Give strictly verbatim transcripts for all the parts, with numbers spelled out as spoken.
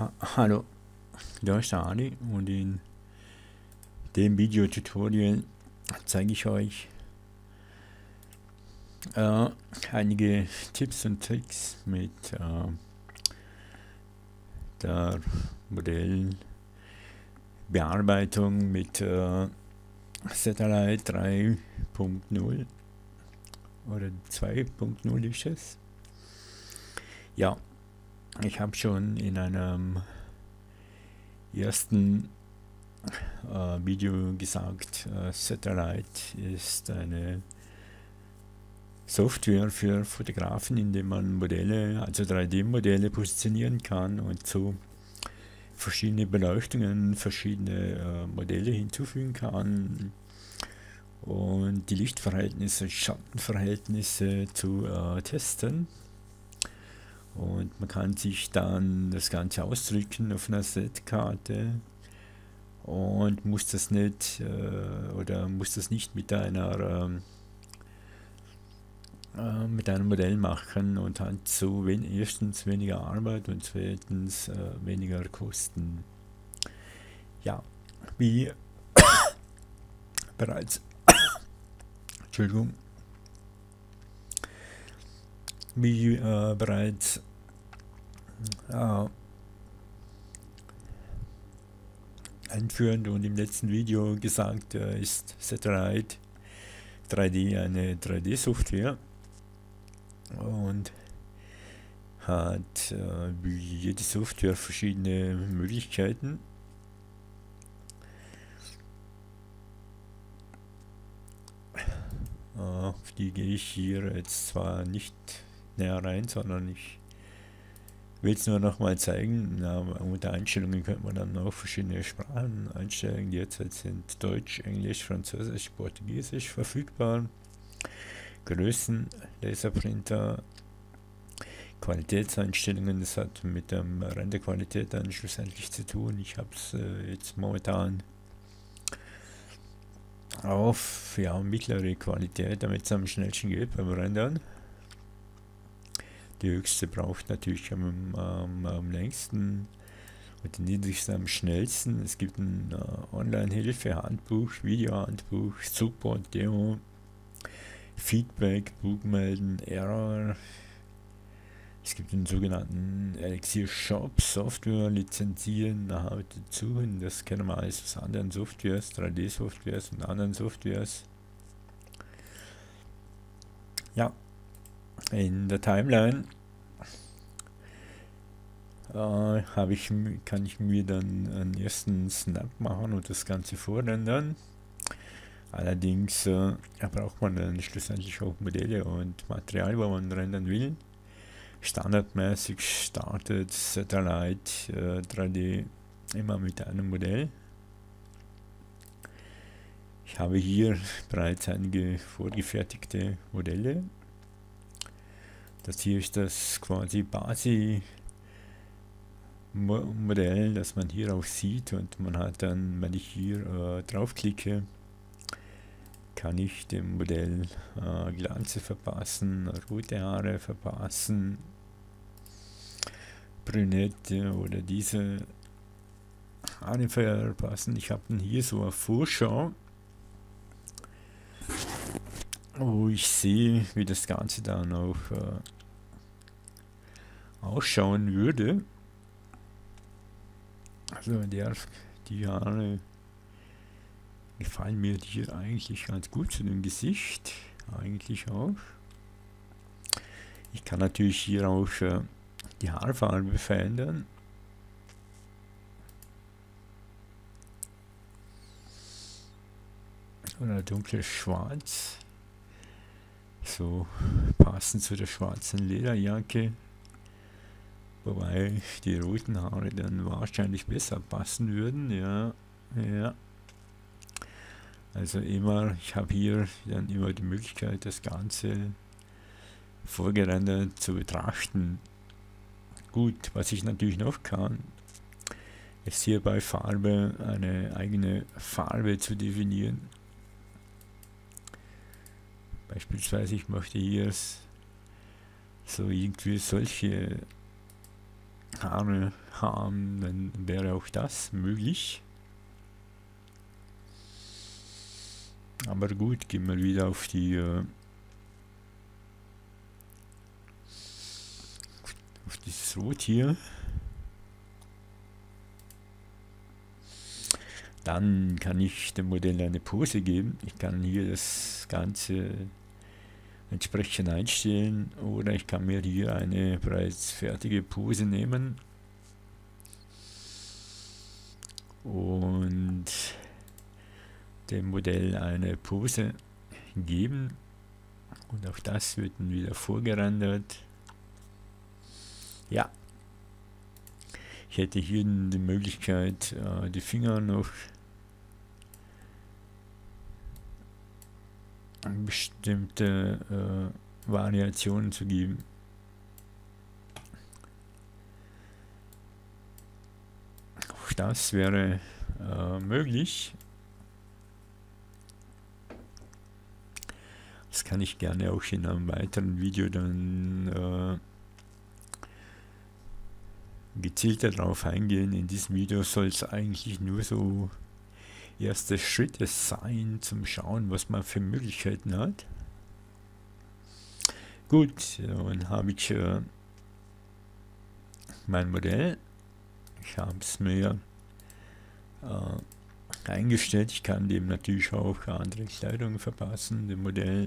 Ha Hallo, da ist der Ali und in dem Videotutorial zeige ich euch äh, einige Tipps und Tricks mit äh, der Modellbearbeitung mit äh, Satellite drei Punkt null oder zwei Punkt null ist es. Ja, ich habe schon in einem ersten äh, Video gesagt, äh, Satellite ist eine Software für Fotografen, in dem man Modelle, also drei D-Modelle positionieren kann und so verschiedene Beleuchtungen, verschiedene äh, Modelle hinzufügen kann und die Lichtverhältnisse, Schattenverhältnisse zu äh, testen. Und man kann sich dann das Ganze ausdrücken auf einer Setkarte und muss das nicht äh, oder muss das nicht mit einer äh, mit einem Modell machen und hat so wen erstens weniger Arbeit und zweitens äh, weniger Kosten. Ja, wie bereits Entschuldigung, wie äh, bereits äh, einführend und im letzten Video gesagt, äh, ist Satellite drei D eine drei D-Software und hat äh, wie jede Software verschiedene Möglichkeiten. Äh, auf die gehe ich hier jetzt zwar nicht näher rein, sondern ich will es nur noch mal zeigen. Na, unter Einstellungen könnte man dann auch verschiedene Sprachen einstellen. Derzeit sind Deutsch, Englisch, Französisch, Portugiesisch verfügbar. Größen, Laserprinter, Qualitätseinstellungen, das hat mit der Renderqualität dann schlussendlich zu tun. Ich habe es äh, jetzt momentan auf ja, mittlere Qualität, damit es am schnellsten geht beim Rendern. Die höchste braucht natürlich am, am, am längsten und die niedrigste am schnellsten. Es gibt ein äh, Online-Hilfe, Handbuch, Videohandbuch, Support, Demo, Feedback, Bugmelden, Error. Es gibt einen sogenannten Elixir Shop, Software lizenzieren, nachher dazu. Das kennen wir alles aus anderen Softwares, drei D-Softwares und anderen Softwares. Ja, in der Timeline äh, habe ich, kann ich mir dann einen ersten Snap machen und das Ganze vorrendern. Allerdings äh, braucht man dann schlussendlich auch Modelle und Material, wo man rendern will. Standardmäßig startet Satellite äh, drei D immer mit einem Modell. Ich habe hier bereits einige vorgefertigte Modelle. Das hier ist das quasi Basi-Modell, das man hier auch sieht, und man hat dann, wenn ich hier äh, draufklicke, kann ich dem Modell äh, Glanze verpassen, rote Haare verpassen, Brünette oder diese Haare verpassen. Ich habe dann hier so eine Vorschau, wo ich sehe, wie das Ganze dann auch äh, ausschauen würde. Also der, die Haare gefallen mir hier eigentlich ganz gut zu dem Gesicht, eigentlich auch. Ich kann natürlich hier auch äh, die Haarfarbe verändern. Oder dunkles Schwarz. So passend zu der schwarzen Lederjacke. Wobei die roten Haare dann wahrscheinlich besser passen würden. Ja, ja. Also immer, ich habe hier dann immer die Möglichkeit, das Ganze vorgerendert zu betrachten. Gut, was ich natürlich noch kann, ist hier bei Farbe eine eigene Farbe zu definieren. Beispielsweise, ich möchte hier so irgendwie solche Haare haben, dann wäre auch das möglich. Aber gut, gehen wir wieder auf die äh, auf dieses Rot hier. Dann kann ich dem Modell eine Pose geben. Ich kann hier das Ganze entsprechend einstellen oder ich kann mir hier eine bereits fertige Pose nehmen und dem Modell eine Pose geben und auch das wird dann wieder vorgerendert. Ja, ich hätte hier die Möglichkeit, die Finger noch bestimmte äh, Variationen zu geben. Auch das wäre äh, möglich. Das kann ich gerne auch in einem weiteren Video dann äh, gezielter darauf eingehen. In diesem Video soll es eigentlich nur so erste Schritte sein, zum Schauen, was man für Möglichkeiten hat. Gut, dann habe ich äh, mein Modell. Ich habe es mir äh, eingestellt. Ich kann dem natürlich auch andere Kleidung verpassen, dem Modell.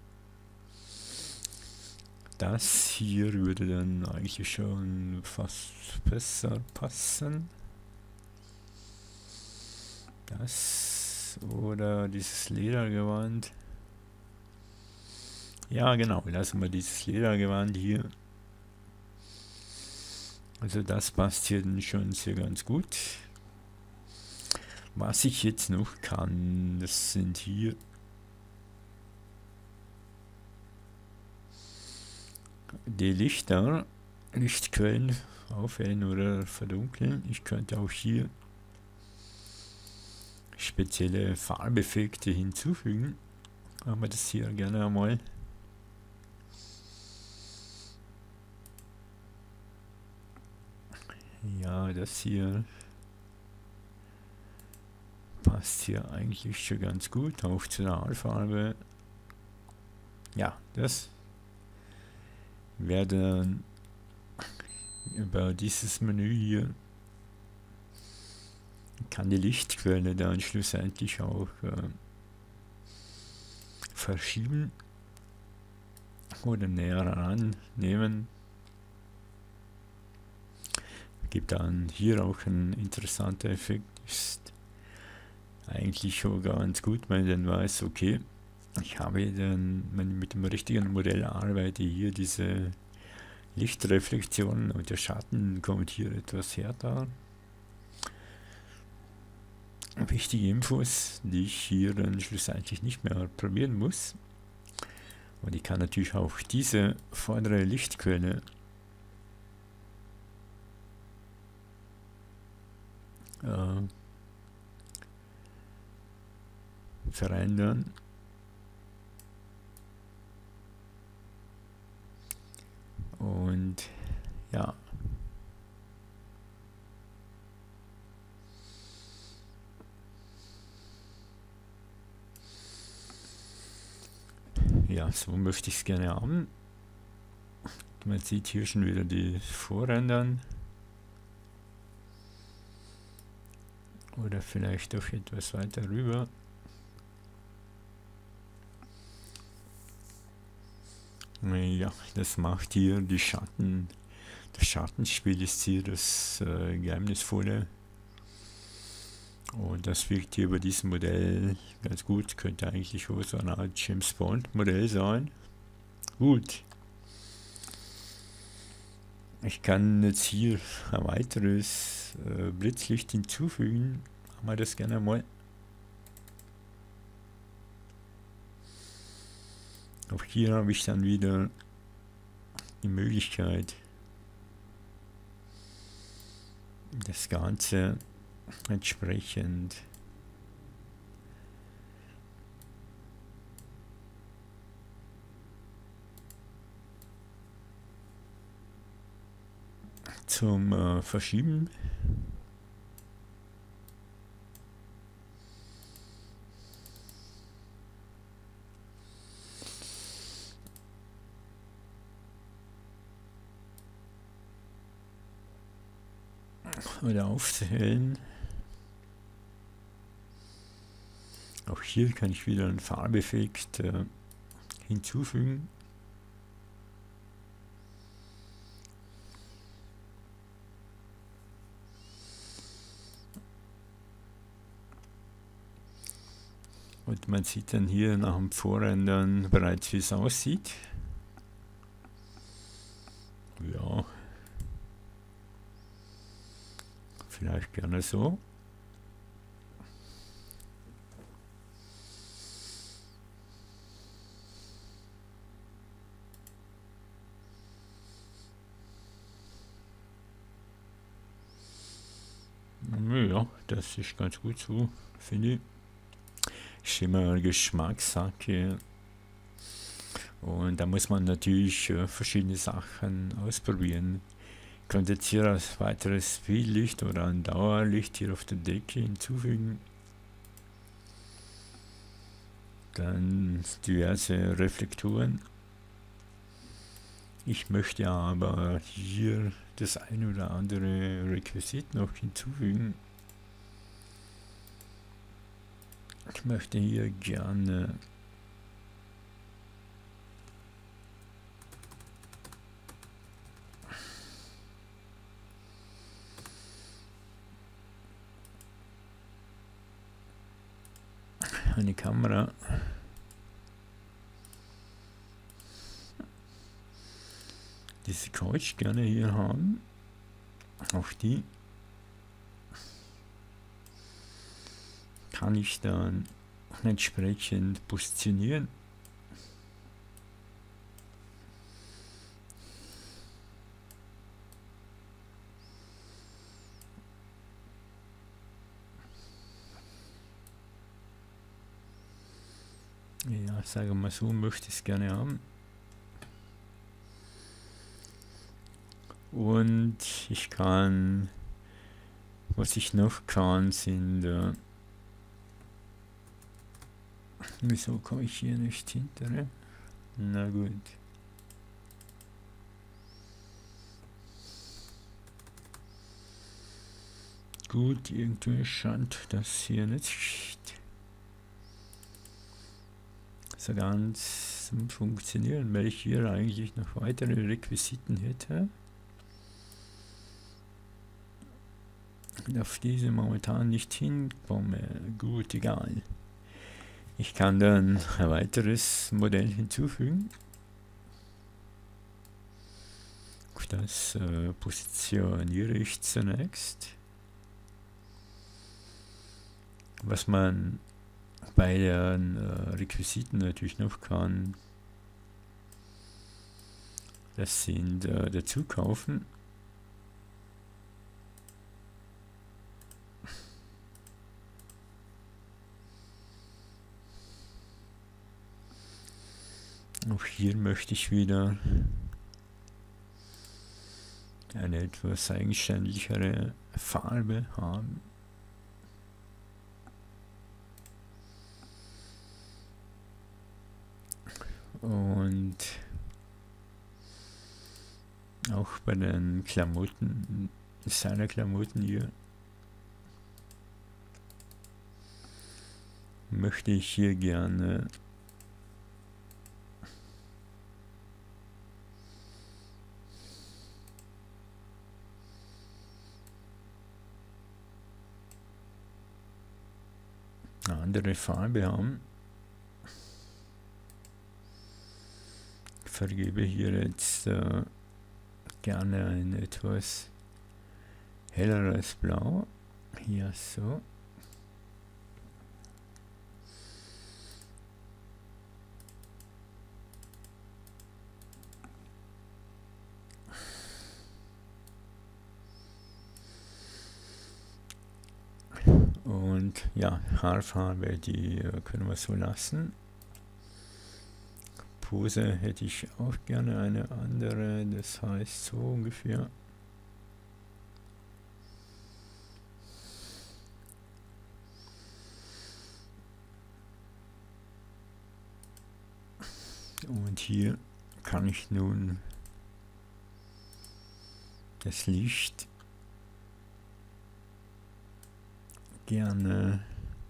Das hier würde dann eigentlich schon fast besser passen. Das oder dieses Ledergewand. Ja, genau, lassen wir dieses Ledergewand hier. Also das passt hier schon sehr ganz gut. Was ich jetzt noch kann, das sind hier die Lichter, Lichtquellen aufhellen oder verdunkeln. Ich könnte auch hier spezielle Farbeffekte hinzufügen. Machen wir das hier gerne einmal. Ja, das hier passt hier eigentlich schon ganz gut, auch zur Haarfarbe. Ja, das wäre dann über dieses Menü hier, kann die Lichtquelle dann schlussendlich auch äh, verschieben oder näher rannehmen. Gibt dann hier auch ein interessanter Effekt, ist eigentlich schon ganz gut, wenn man dann weiß, okay, ich habe dann, wenn ich mit dem richtigen Modell arbeite, hier diese Lichtreflexion und der Schatten kommt hier etwas härter. Wichtige Infos, die ich hier dann schlussendlich nicht mehr probieren muss. Und ich kann natürlich auch diese vordere Lichtquelle äh, verändern. Und ja, ja, so möchte ich es gerne haben. Man sieht hier schon wieder die Vorrändern. Oder vielleicht auch etwas weiter rüber. Ja, das macht hier die Schatten. Das Schattenspiel ist hier das äh, Geheimnisvolle. Und das wirkt hier bei diesem Modell ganz gut. Könnte eigentlich auch so eine Art James Bond Modell sein. Gut. Ich kann jetzt hier ein weiteres äh, Blitzlicht hinzufügen. Machen wir das gerne mal. Auch hier habe ich dann wieder die Möglichkeit, das Ganze entsprechend zum äh, Verschieben. Oder aufzuhellen. Auch hier kann ich wieder einen Farbeffekt äh, hinzufügen. Und man sieht dann hier nach dem Vorrendern bereits, wie es aussieht. Ja. Vielleicht gerne so. Ja, das ist ganz gut so, finde ich. Ist immer Geschmackssache. Und da muss man natürlich äh, verschiedene Sachen ausprobieren. Ich könnte jetzt hier als weiteres Speedlicht oder ein Dauerlicht hier auf der Decke hinzufügen. Dann diverse Reflektoren. Ich möchte aber hier das ein oder andere Requisit noch hinzufügen. Ich möchte hier gerne eine Kamera. Diese Couch gerne hier haben. Auch die kann ich dann entsprechend positionieren. Ja, sagen wir mal so, möchte ich es gerne haben. Und ich kann, was ich noch kann, sind, äh, wieso komme ich hier nicht hinter? Na gut. Gut, irgendwie scheint das hier nicht so ganz zum Funktionieren, weil ich hier eigentlich noch weitere Requisiten hätte. Auf diese momentan nicht hinkomme. Gut, egal. Ich kann dann ein weiteres Modell hinzufügen. Das äh, positioniere ich zunächst. Was man bei den äh, Requisiten natürlich noch kann, das sind äh, dazu kaufen. Auch hier möchte ich wieder eine etwas eigenständigere Farbe haben. Und auch bei den Klamotten, seiner Klamotten hier, möchte ich hier gerne eine andere Farbe haben. Ich vergebe hier jetzt äh, gerne ein etwas helleres Blau. Hier so. Und ja, Haarfarbe, die äh, können wir so lassen. Pose hätte ich auch gerne eine andere, das heißt so ungefähr. Und hier kann ich nun das Licht gerne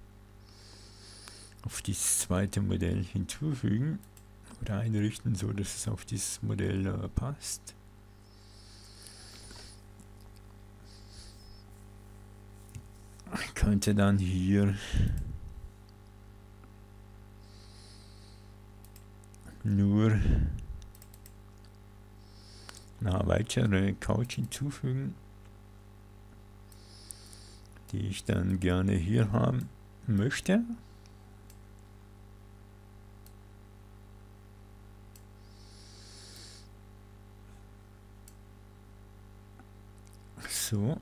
auf dieses zweite Modell hinzufügen oder einrichten, so dass es auf dieses Modell äh, passt. Ich könnte dann hier nur eine weitere Couch hinzufügen, die ich dann gerne hier haben möchte. So.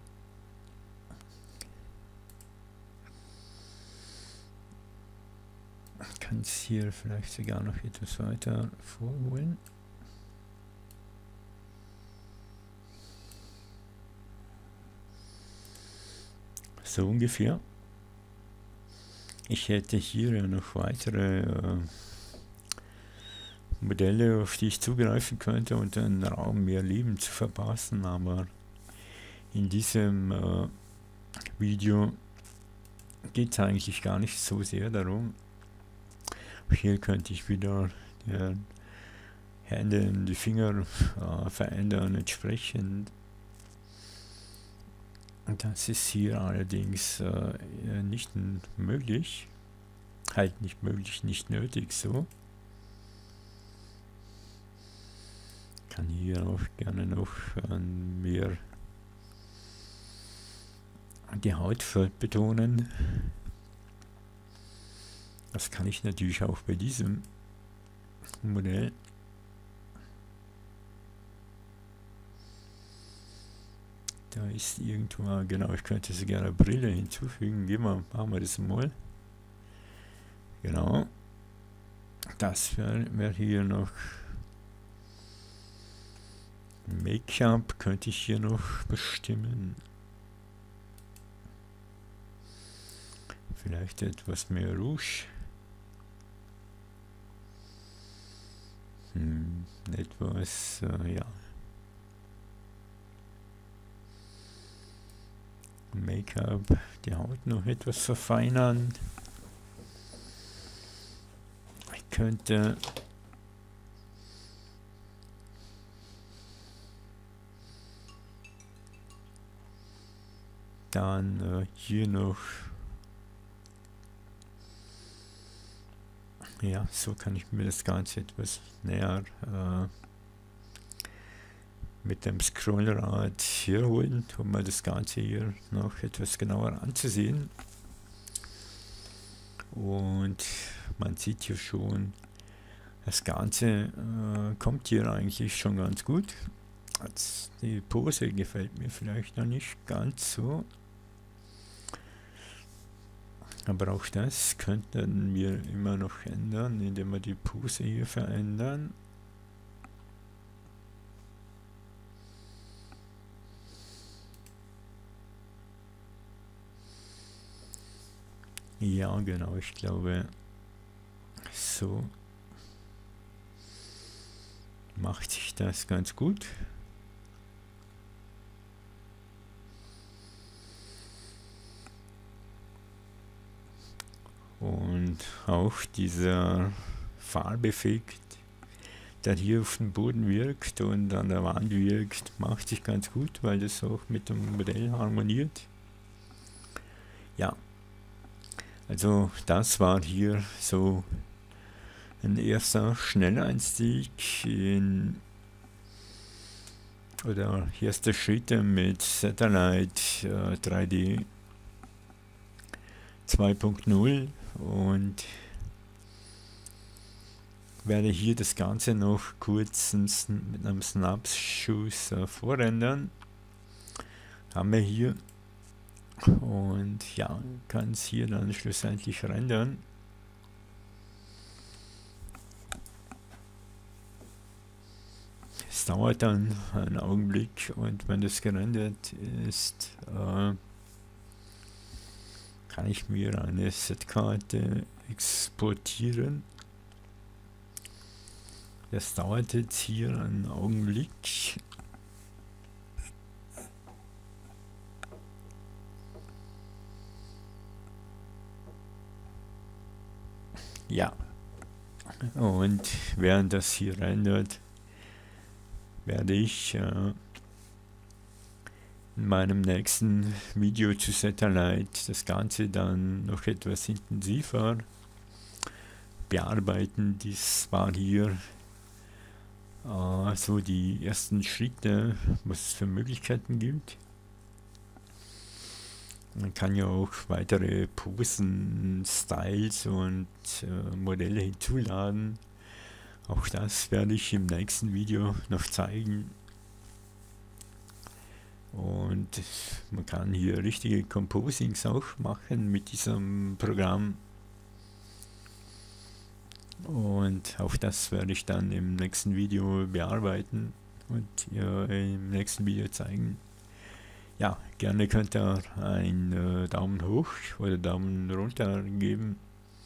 Ich kann es hier vielleicht sogar noch etwas weiter vorholen. So ungefähr. Ich hätte hier ja noch weitere äh, Modelle, auf die ich zugreifen könnte und den Raum mehr Leben zu verpassen, aber in diesem äh, Video geht es eigentlich gar nicht so sehr darum. Hier könnte ich wieder die Hände und die Finger äh, verändern entsprechend. Und das ist hier allerdings äh, nicht möglich. Halt nicht möglich, nicht nötig so. Ich kann hier auch gerne noch äh, mehr die Haut betonen. Das kann ich natürlich auch bei diesem Modell. Da ist irgendwo, genau, ich könnte sogar eine Brille hinzufügen. Gehen wir, machen wir das mal. Genau. Das wäre wär hier noch Make-up, könnte ich hier noch bestimmen. Vielleicht etwas mehr Rouge. Hm, etwas, äh, ja. Make-up, die Haut noch etwas verfeinern. Ich könnte dann äh, hier noch, ja, so kann ich mir das Ganze etwas näher äh, mit dem Scrollrad hier holen, um mal das Ganze hier noch etwas genauer anzusehen. Und man sieht hier schon, das Ganze äh, kommt hier eigentlich schon ganz gut. Also die Pose gefällt mir vielleicht noch nicht ganz so. Aber auch das könnten wir immer noch ändern, indem wir die Pose hier verändern. Ja, genau, ich glaube, so macht sich das ganz gut. Und auch dieser Farbeffekt, der hier auf dem Boden wirkt und an der Wand wirkt, macht sich ganz gut, weil das auch mit dem Modell harmoniert. Ja. Also das war hier so ein erster Schnelleinstieg in oder erste Schritte mit Satellite äh, drei D zwei Punkt null und werde hier das Ganze noch kurz mit einem Snapschuss äh, vorrendern. Haben wir hier. Und ja, kann es hier dann schlussendlich rendern. Es dauert dann einen Augenblick und wenn das gerendert ist, äh, kann ich mir eine Setkarte exportieren. Das dauert jetzt hier einen Augenblick. Ja. Und während das hier rendert, werde ich äh, in meinem nächsten Video zu Satellite das Ganze dann noch etwas intensiver bearbeiten. Dies war hier äh, so die ersten Schritte, was es für Möglichkeiten gibt. Man kann ja auch weitere Posen, Styles und äh, Modelle hinzuladen. Auch das werde ich im nächsten Video noch zeigen. Und man kann hier richtige Composings auch machen mit diesem Programm. Und auch das werde ich dann im nächsten Video bearbeiten und ihr im nächsten Video zeigen. Ja, gerne könnt ihr einen äh, Daumen hoch oder Daumen runter geben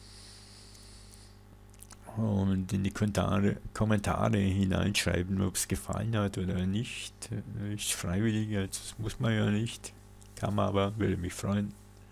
und in die Kommentare, Kommentare hineinschreiben, ob es gefallen hat oder nicht. Äh, ist freiwillig, das muss man ja nicht, kann man aber, würde mich freuen.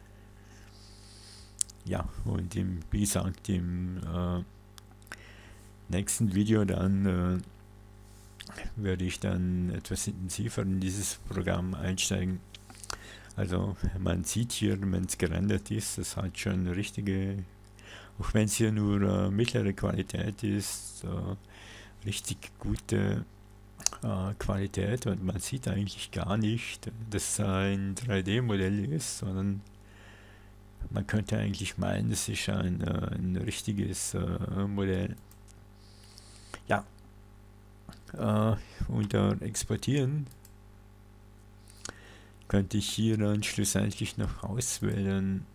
Ja, und im, wie gesagt, im äh, nächsten Video dann äh, werde ich dann etwas intensiver in dieses Programm einsteigen. Also man sieht hier, wenn es gerendert ist, das hat schon richtige, auch wenn es hier nur äh, mittlere Qualität ist, äh, richtig gute äh, Qualität, und man sieht eigentlich gar nicht, dass es ein drei D Modell ist, sondern man könnte eigentlich meinen, es ist ein, äh, ein richtiges äh, Modell. Ja. Uh, unter Exportieren könnte ich hier dann schlussendlich noch auswählen.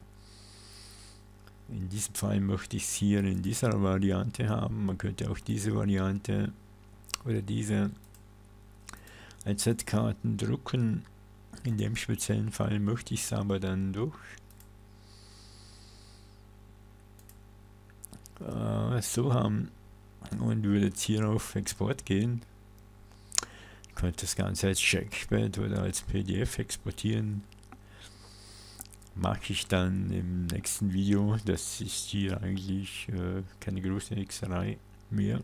In diesem Fall möchte ich es hier in dieser Variante haben. Man könnte auch diese Variante oder diese als Z-Karten drucken. In dem speziellen Fall möchte ich es aber dann durch. Uh, so haben. Und würde jetzt hier auf Export gehen. Ich könnte das Ganze als Checkpad oder als P D F exportieren. Mache ich dann im nächsten Video. Das ist hier eigentlich äh, keine große Hexerei mehr.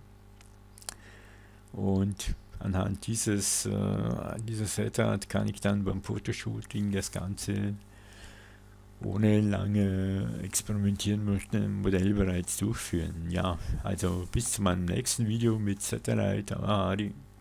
Und anhand dieses äh, dieser Setart kann ich dann beim Fotoshooting das Ganze ohne lange experimentieren möchte, im Modell bereits durchführen. Ja, also bis zu meinem nächsten Video mit Satellite.